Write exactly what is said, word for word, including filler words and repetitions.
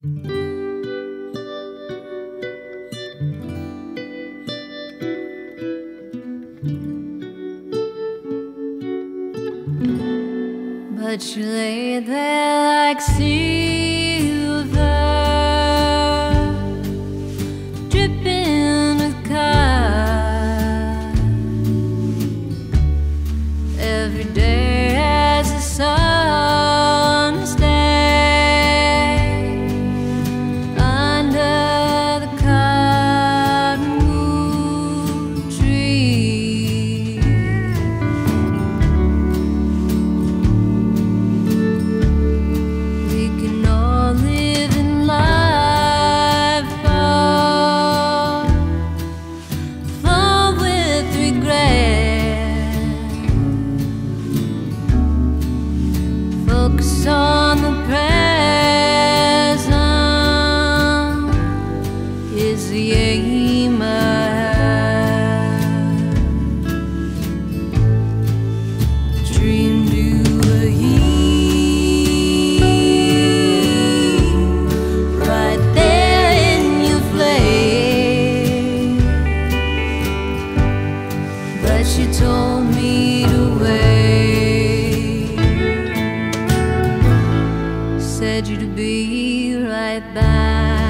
But you lay there like silver, dripping with color. Every day as the sun stays under the cottonwood tree. We can all live in life far, full with regret. Focus on the present is the aim I have. Dream to a heat right there in your flame, but she told me to wait. Said you to be right back.